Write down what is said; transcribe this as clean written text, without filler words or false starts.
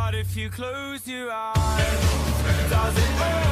heart if you close your eyes. Does it hurt?